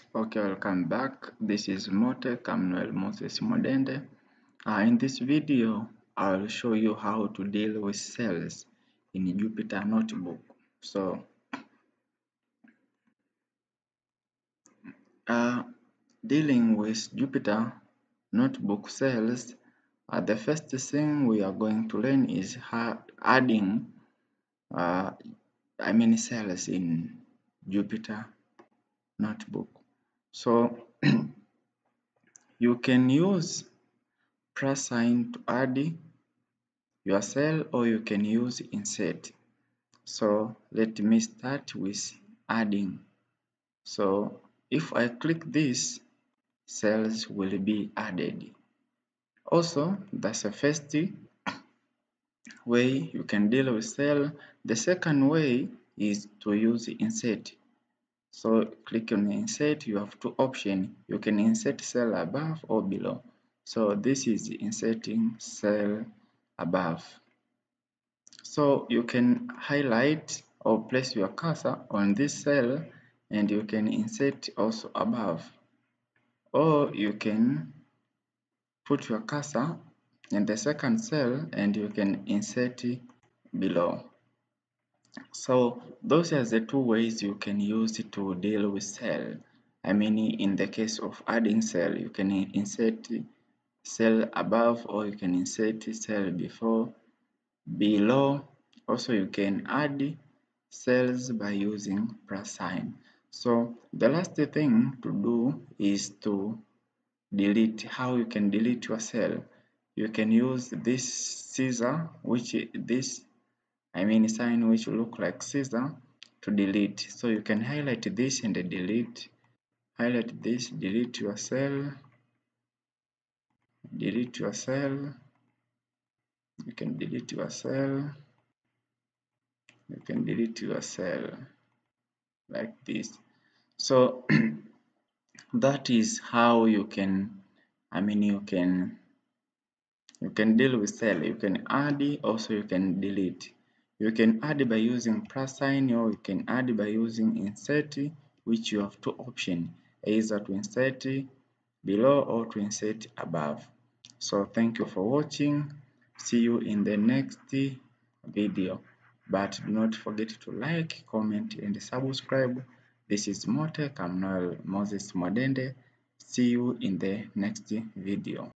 Okay, welcome back. This is Mote Samuel Moses Modende. In this video, I'll show you how to deal with cells in Jupyter Notebook. So, uh, dealing with Jupyter Notebook cells, the first thing we are going to learn is adding cells in Jupyter Notebook. So, you can use plus sign to add your cell, or you can use insert. So let me start with adding. So if I click this, cells will be added. Also, that's the first way you can deal with cell. The second way is to use insert. So click on insert, you have two options. You can insert cell above or below. So this is inserting cell above. So you can highlight or place your cursor on this cell and you can insert also above, or you can put your cursor in the second cell and you can insert below. So those are the two ways you can use to deal with cell. In the case of adding cell, you can insert cell above or you can insert cell below. Also, you can add cells by using plus sign. So the last thing to do is to delete. How you can delete your cell? You can use this scissor, sign which look like scissor, to delete. So you can highlight this and delete. Highlight this, delete your cell. Delete your cell. You can delete your cell. You can delete your cell like this. So that is how you can you can deal with cell. You can add, also you can delete. You can add by using plus sign, or you can add by using insert, which you have two options, either to insert below or to insert above. So thank you for watching. See you in the next video. But do not forget to like, comment and subscribe. This is Mote Samuel Moses Modende. See you in the next video.